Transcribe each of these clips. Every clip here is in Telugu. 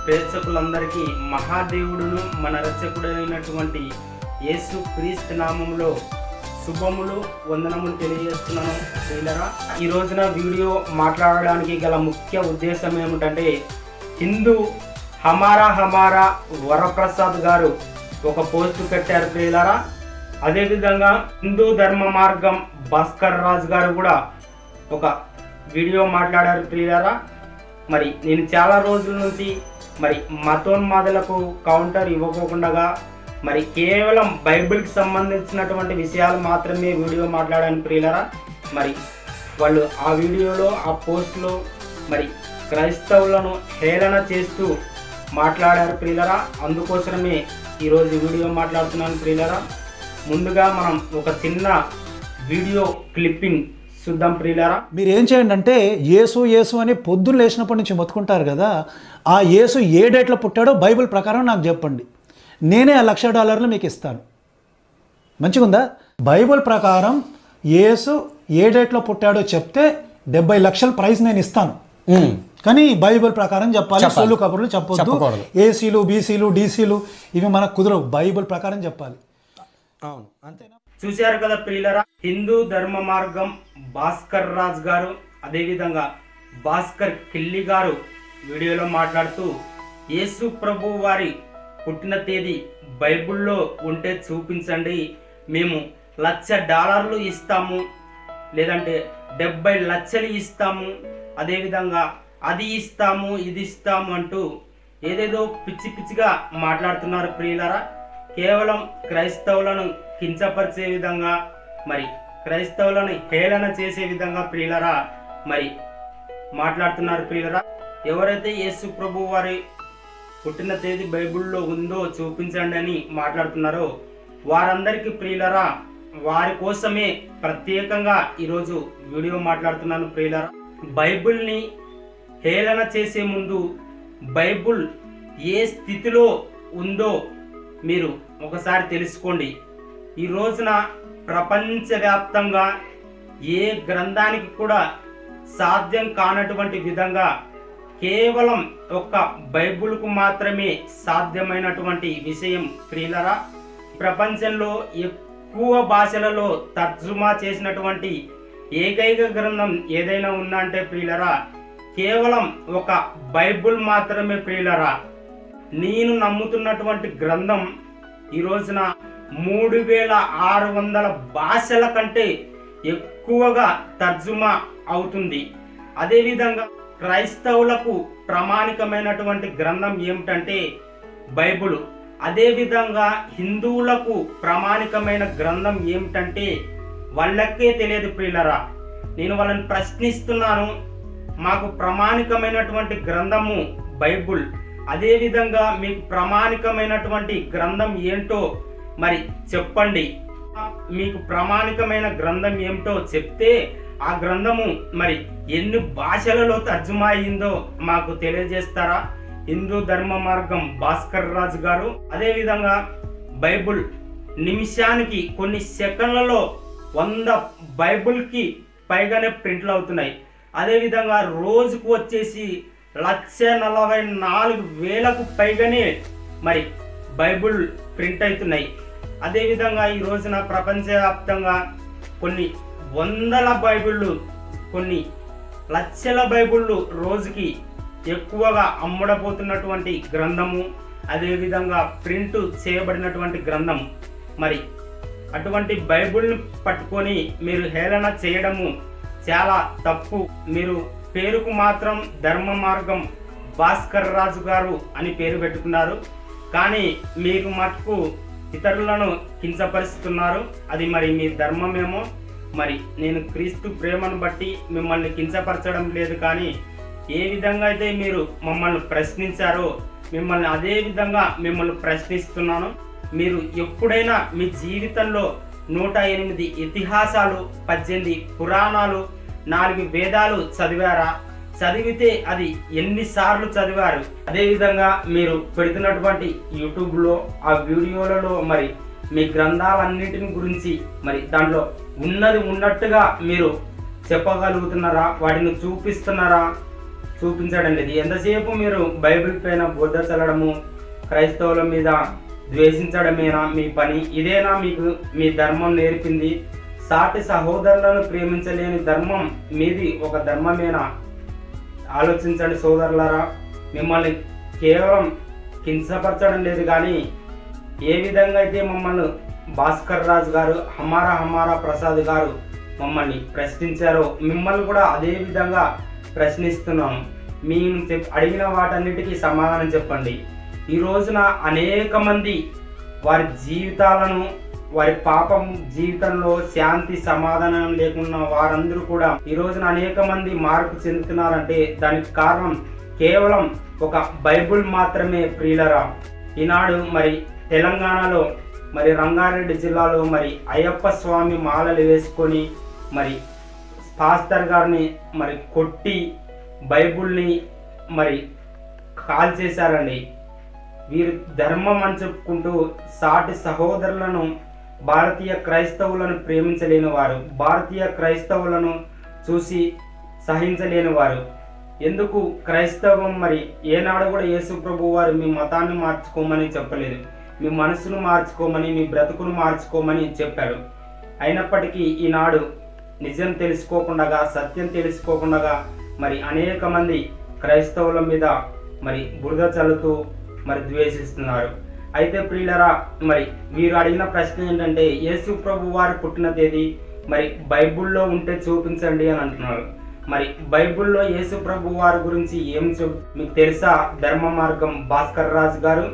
ప్రేక్షకులందరికీ మహాదేవుడును మన రక్షకుడైనటువంటి యేసు క్రీస్తు నామములో శుభములు వందనములు తెలియజేస్తున్నాను. ప్రియులారా, ఈ రోజున వీడియో మాట్లాడడానికి గల ముఖ్య ఉద్దేశం ఏమిటంటే, హిందూ హమారా వరప్రసాద్ గారు ఒక పోస్ట్ పెట్టారు ప్రియులారా. అదేవిధంగా హిందూ ధర్మ మార్గం భాస్కర్ రాజ్ గారు కూడా ఒక వీడియో మాట్లాడారు ప్రియులారా. మరి నేను చాలా రోజుల నుంచి మరి మతోన్మాదులకు కౌంటర్ ఇవ్వకుండా మరి కేవలం బైబిల్కి సంబంధించినటువంటి విషయాలు మాత్రమే వీడియో మాట్లాడాను ప్రియులారా. మరి వాళ్ళు ఆ వీడియోలో ఆ పోస్ట్లో మరి క్రైస్తవులను హేళన చేస్తూ మాట్లాడారు ప్రియులారా. అందుకోసమే ఈరోజు వీడియో మాట్లాడుతున్నాను ప్రియులారా. ముందుగా మనం ఒక చిన్న వీడియో క్లిప్పింగ్ చూద్దాం ప్రియులారా. మీరు ఏం చేయండి అంటే, యేసు అని పొద్దున్న లేచినప్పటి నుంచి మొత్తుకుంటారు కదా, ఆ యేసు ఏ డేట్లో పుట్టాడో బైబిల్ ప్రకారం నాకు చెప్పండి, నేనే ఆ $1,00,000 మీకు ఇస్తాను. మంచిగుందా? బైబిల్ ప్రకారం యేసు ఏ డేట్లో పుట్టాడో చెప్తే 70 లక్షల ప్రైజ్ నేను ఇస్తాను. కానీ బైబిల్ ప్రకారం చెప్పాలి, సొల్లు కబుర్లు చెప్పొద్దు. ఏసీలు బీసీలు డీసీలు ఇవి మనకు కుదరవు, బైబిల్ ప్రకారం చెప్పాలి. అవును, అంతేనా? చూశారు కదా ప్రియులరా, హిందూ ధర్మ మార్గం భాస్కర్ రాజ్ గారు అదేవిధంగా భాస్కర్ కిల్లి గారు వీడియోలో మాట్లాడుతూ, యేసు ప్రభు వారి పుట్టిన తేదీ బైబిల్లో ఉంటే చూపించండి, మేము $1,00,000 ఇస్తాము, లేదంటే 70 లక్షలు ఇస్తాము, అదేవిధంగా అది ఇస్తాము ఇది ఇస్తాము అంటూ ఏదేదో పిచ్చి పిచ్చిగా మాట్లాడుతున్నారు ప్రియులారా. కేవలం క్రైస్తవులను కించపరిచే విధంగా మరి క్రైస్తవులను హేళన చేసే విధంగా ప్రియులారా మరి మాట్లాడుతున్నారు ప్రియులారా. ఎవరైతే యేసు ప్రభు వారి పుట్టిన తేదీ బైబిల్లో ఉందో చూపించండి అని మాట్లాడుతున్నారో వారందరికీ ప్రియులారా, వారి కోసమే ప్రత్యేకంగా ఈరోజు వీడియో మాట్లాడుతున్నాను ప్రియులారా. బైబిల్ని హేళన చేసే ముందు బైబిల్ ఏ స్థితిలో ఉందో మీరు ఒకసారి తెలుసుకోండి. ఈ రోజున ప్రపంచవ్యాప్తంగా ఏ గ్రంథానికి కూడా సాధ్యం కానటువంటి విధంగా కేవలం ఒక్క బైబిల్కు మాత్రమే సాధ్యమైనటువంటి విషయం ప్రియులారా. ప్రపంచంలో ఎక్కువ భాషలలో తర్జుమా చేసినటువంటి ఏకైక గ్రంథం ఏదైనా ఉందా అంటే ప్రియులారా, కేవలం ఒక బైబిల్ మాత్రమే ప్రియులారా. నేను నమ్ముతున్నటువంటి గ్రంథం ఈ రోజున 3600 భాషల కంటే ఎక్కువగా తర్జుమా అవుతుంది. అదేవిధంగా క్రైస్తవులకు ప్రామాణికమైనటువంటి గ్రంథం ఏమిటంటే బైబిల్. అదేవిధంగా హిందువులకు ప్రామాణికమైన గ్రంథం ఏమిటంటే వాళ్ళకే తెలియదు ప్రియులరా. నేను వాళ్ళని ప్రశ్నిస్తున్నాను, మాకు ప్రామాణికమైనటువంటి గ్రంథము బైబిల్, అదేవిధంగా మీకు ప్రామాణికమైనటువంటి గ్రంథం ఏంటో మరి చెప్పండి. మీకు ప్రామాణికమైన గ్రంథం ఏమిటో చెప్తే ఆ గ్రంథము మరి ఎన్ని భాషలలో తర్జుమా అయిందో మాకు తెలియజేస్తారా? హిందూ ధర్మ మార్గం భాస్కర్ రాజ్ గారు. అదేవిధంగా బైబిల్ నిమిషానికి కొన్ని సెకండ్లలో 100 బైబిల్కి పైగానే ప్రింట్లు అవుతున్నాయి. అదేవిధంగా రోజుకు వచ్చేసి 1,44,000కు పైగానే మరి బైబిల్ ప్రింట్ అవుతున్నాయి. అదేవిధంగా ఈ రోజున ప్రపంచవ్యాప్తంగా కొన్ని 100 బైబిళ్ళు, కొన్ని లక్షల బైబిళ్ళు రోజుకి ఎక్కువగా అమ్ముడపోతున్నటువంటి గ్రంథము, అదేవిధంగా ప్రింట్ చేయబడినటువంటి గ్రంథం. మరి అటువంటి బైబిల్ని పట్టుకొని మీరు హేళన చేయడము చాలా తప్పు. మీరు పేరుకు మాత్రం ధర్మ మార్గం భాస్కర్ రాజు గారు అని పేరు పెట్టుకున్నారు, కానీ మీకు మటుకు ఇతరులను కించపరుస్తున్నారు. అది మరి మీ ధర్మమేమో. మరి నేను క్రీస్తు ప్రేమను బట్టి మిమ్మల్ని కించపరచడం లేదు, కానీ ఏ విధంగా అయితే మీరు మమ్మల్ని ప్రశ్నించారో మిమ్మల్ని అదే విధంగా మిమ్మల్ని ప్రశ్నిస్తున్నాను. మీరు ఎప్పుడైనా మీ జీవితంలో 108 ఇతిహాసాలు, 18 పురాణాలు, 4 వేదాలు చదివారా? చదివితే అది ఎన్నిసార్లు చదివారు? అదేవిధంగా మీరు పెడుతున్నటువంటి యూట్యూబ్లో ఆ వీడియోలలో మరి మీ గ్రంథాలన్నింటిని గురించి మరి దాంట్లో ఉన్నది ఉన్నట్టుగా మీరు చెప్పగలుగుతున్నారా? వాటిని చూపిస్తున్నారా? చూపించడం లేదు. ఎంతసేపు మీరు బైబిల్ పైన బురద చల్లడము, క్రైస్తవుల మీద ద్వేషించడమేనా మీ పని? ఇదేనా మీకు మీ ధర్మం నేర్పింది? సాటి సహోదరులను ప్రేమించలేని ధర్మం మీది ఒక ధర్మమేనా? ఆలోచించండి సోదరులారా. మిమ్మల్ని కేవలం కించపరచడం లేదు, కానీ ఏ విధంగా అయితే మమ్మల్ని భాస్కర్ రాజు గారు, హమారా ప్రసాద్ గారు మమ్మల్ని ప్రశ్నించారో మిమ్మల్ని కూడా అదే విధంగా ప్రశ్నిస్తున్నాము. మేము అడిగిన వాటన్నిటికీ సమాధానం చెప్పండి. ఈ రోజున అనేక మంది వారి జీవితాలను, వారి పాపం జీవితంలో శాంతి సమాధానం లేకున్న వారందరూ కూడా ఈ రోజున అనేక మంది మార్పు చెందుతున్నారంటే దానికి కారణం కేవలం ఒక బైబుల్ మాత్రమే ప్రియులరా. ఈనాడు మరి తెలంగాణలో మరి రంగారెడ్డి జిల్లాలో మరి అయ్యప్ప స్వామి మాలలు వేసుకొని మరి పాస్టర్ గారిని మరి కొట్టి బైబుల్ని మరి కాల్ చేశారండి. వీరు ధర్మం అని చెప్పుకుంటూ సాటి సహోదరులను, భారతీయ క్రైస్తవులను ప్రేమించలేని వారు, భారతీయ క్రైస్తవులను చూసి సహించలేని వారు. ఎందుకు క్రైస్తవం మరి ఏనాడు కూడా యేసు ప్రభు వారు మీ మతాన్ని మార్చుకోమని చెప్పలేదు, మీ మనసును మార్చుకోమని, మీ బ్రతుకును మార్చుకోమని చెప్పారు. అయినప్పటికీ ఈనాడు నిజం తెలుసుకోకుండా, సత్యం తెలుసుకోకుండా మరి అనేక మంది క్రైస్తవుల మీద మరి బురద చల్లుతూ మరి ద్వేషిస్తున్నారు. అయితే ప్రియులరా, మరి వీరు అడిగిన ప్రశ్న ఏంటంటే యేసు ప్రభు వారు పుట్టిన తేదీ మరి బైబుల్లో ఉంటే చూపించండి అని అంటున్నారు. మరి బైబుల్లో యేసు ప్రభు వారి గురించి ఏం మీకు తెలుసా? ధర్మ మార్గం భాస్కర్ రాజు గారు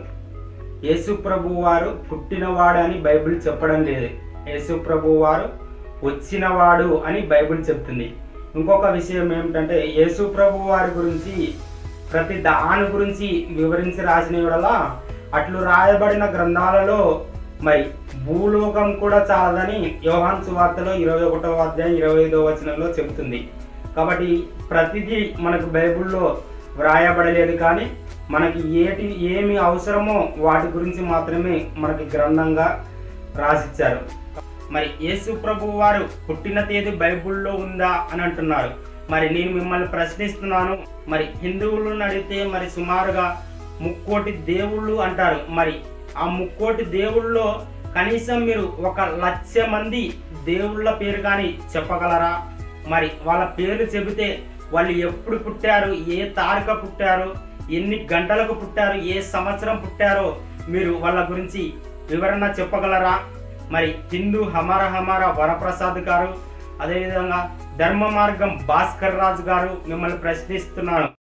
యేసు ప్రభు వారు పుట్టినవాడు అని బైబిల్ చెప్పడం లేదు. యేసు ప్రభు వారు వచ్చినవాడు అని బైబిల్ చెప్తుంది. ఇంకొక విషయం ఏమిటంటే యేసు ప్రభు వారి గురించి ప్రతి దాని గురించి వివరించి రాసిన యెడల అట్లు రాయబడిన గ్రంథాలలో మరి భూలోకం కూడా చాలదని యోహాను సువార్తలో 21వ అధ్యాయం 25వ వచనంలో చెబుతుంది. కాబట్టి ప్రతిదీ మనకు బైబిల్లో వ్రాయబడలేదు, కానీ మనకి ఏమి అవసరమో వాటి గురించి మాత్రమే మనకి గ్రంథంగా రాసిచ్చారు. మరి యేసు ప్రభు వారు పుట్టిన తేదీ బైబిల్లో ఉందా అని అంటున్నారు. మరి నేను మిమ్మల్ని ప్రశ్నిస్తున్నాను. మరి హిందువులను అడిగితే మరి సుమారుగా 3 కోటి దేవుళ్ళు అంటారు. మరి ఆ 3 కోటి దేవుళ్ళలో కనీసం మీరు 1,00,000 మంది దేవుళ్ళ పేరు కానీ చెప్పగలరా? మరి వాళ్ళ పేర్లు చెబితే వాళ్ళు ఎప్పుడు పుట్టారు, ఏ తారీఖు పుట్టారు, ఎన్ని గంటలకు పుట్టారు, ఏ సంవత్సరం పుట్టారో మీరు వాళ్ళ గురించి వివరణ చెప్పగలరా? మరి హిందూ హమారా వరప్రసాద్ గారు, అదేవిధంగా ధర్మ మార్గం భాస్కర్ రాజు గారు మిమ్మల్ని ప్రశ్నిస్తున్నాను.